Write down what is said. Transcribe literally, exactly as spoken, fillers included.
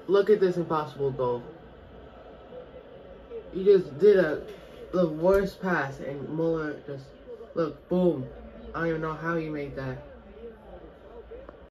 Look at this impossible goal. You just did a the worst pass, and Muller just look, boom. I don't even know how you made that.